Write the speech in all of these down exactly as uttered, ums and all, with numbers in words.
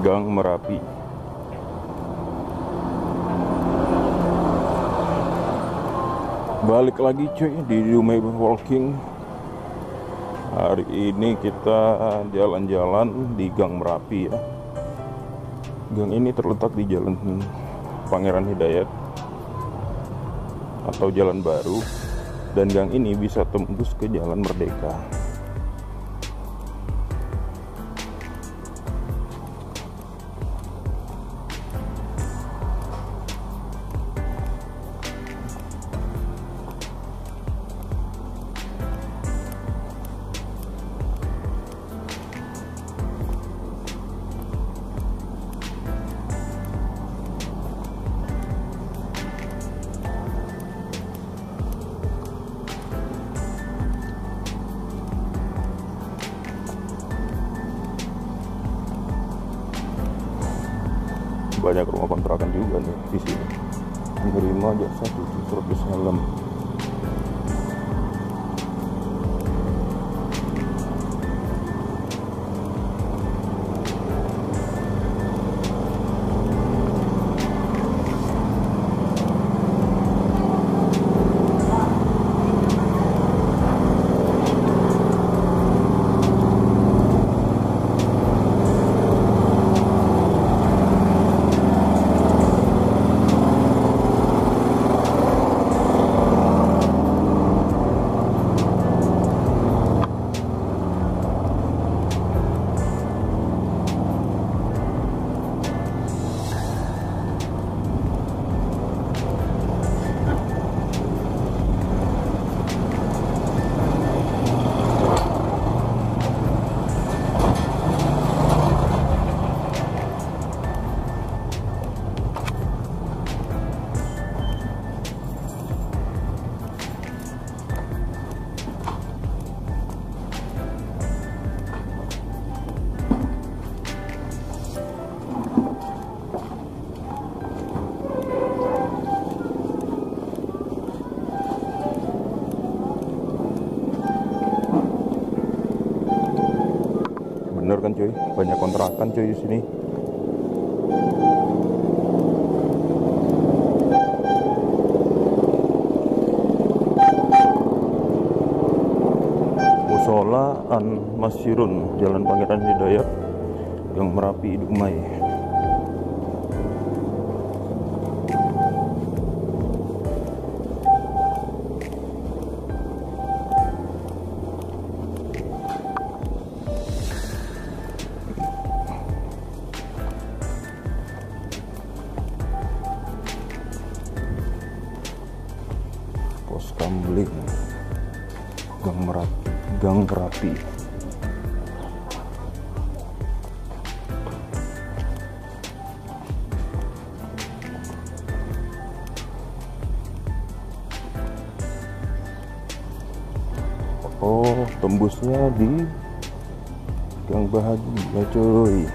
Gang Merapi. Balik lagi cuy di Dumai Walking. Hari ini kita jalan-jalan di Gang Merapi ya. Gang ini terletak di Jalan Pangeran Hidayat atau Jalan Baru, dan gang ini bisa tembus ke Jalan Merdeka. Banyak rumah kontrakan juga nih di sini. Menerima jasa cuci servis helm. Bener kan cuy, banyak kontrakan cuy di sini. Musola An Masyirun, Jalan Pangeran Hidayat, Gang Merapi, Dumai. Pos Kamling, Gang Merapi, Gang Merapi. Oh, tembusnya di Gang Bahagia cuy.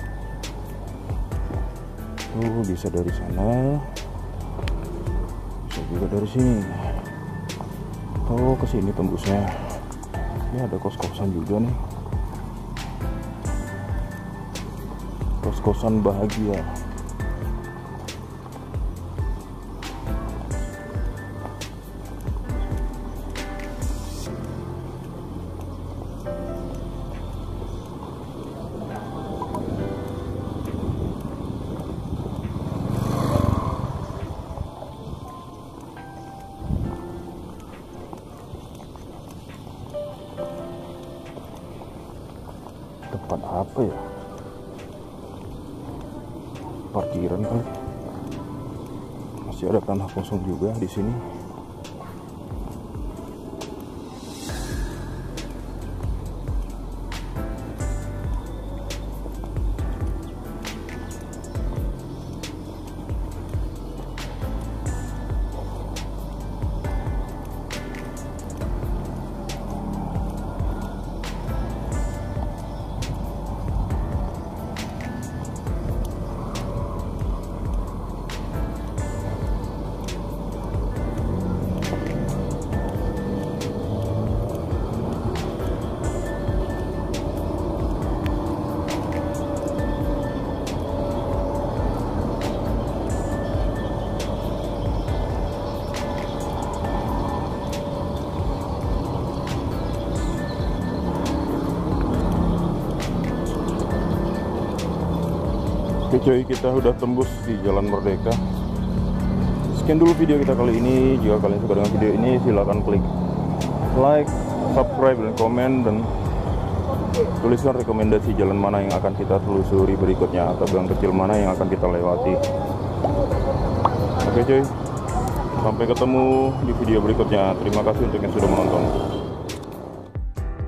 Oh, bisa dari sana, bisa juga dari sini. Oh, ke sini tembusnya. Ini ada kos-kosan juga nih. Kos-kosan Bahagia. Tempat apa ya? Parkiran kali. Masih ada tanah kosong juga di sini. Oke coy, kita udah tembus di Jalan Merdeka. Sekian dulu video kita kali ini. Jika kalian suka dengan video ini, silahkan klik like, subscribe, dan komen, dan tuliskan rekomendasi jalan mana yang akan kita telusuri berikutnya, atau gang kecil mana yang akan kita lewati. Oke coy, sampai ketemu di video berikutnya. Terima kasih untuk yang sudah menonton.